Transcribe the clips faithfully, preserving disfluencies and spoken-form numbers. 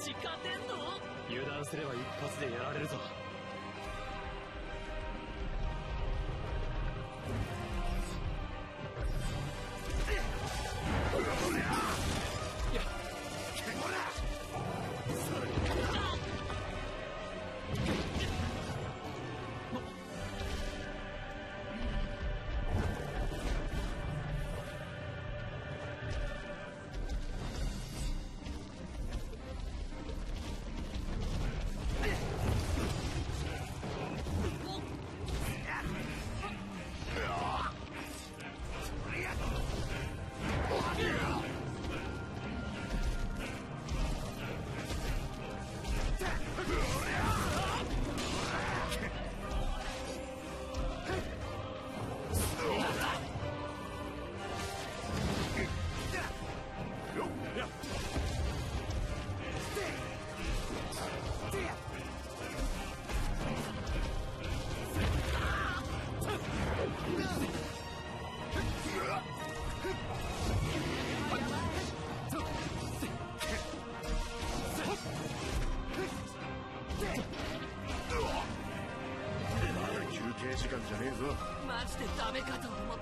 ち勝てんの？ 油断すれば一発でやられるぞ。 時間じゃねえぞ。 マジでダメかと思った。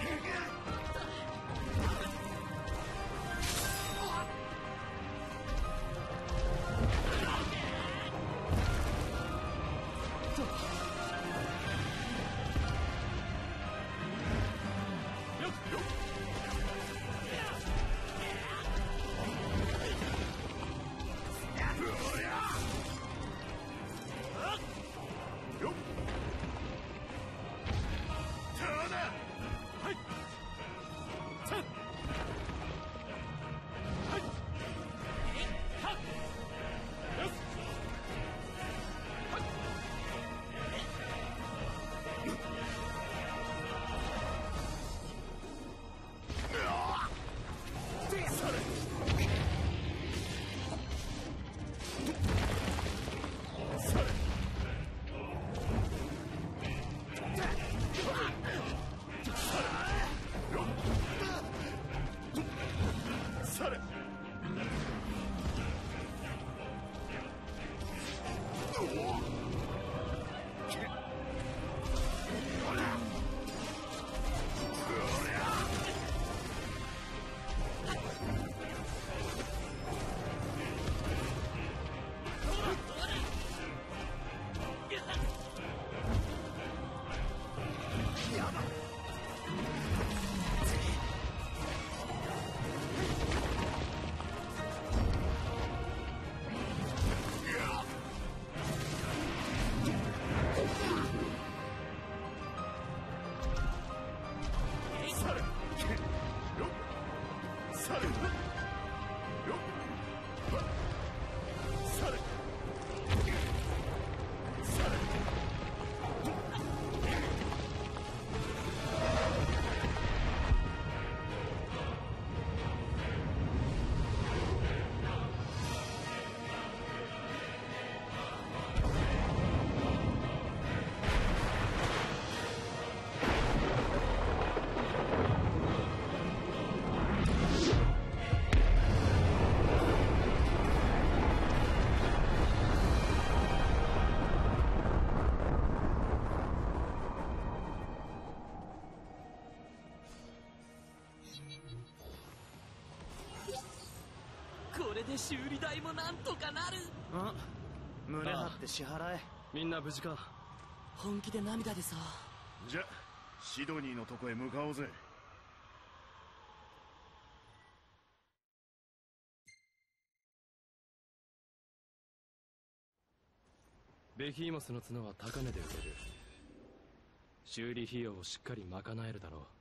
これで修理代もなんとかなる。 あ、胸張って支払え。みんな無事か？ 本気で涙でさ。 じゃシドニーのとこへ向かおうぜ。 ベヒーモスの角は高値で売れる。修理費用をしっかり賄えるだろう。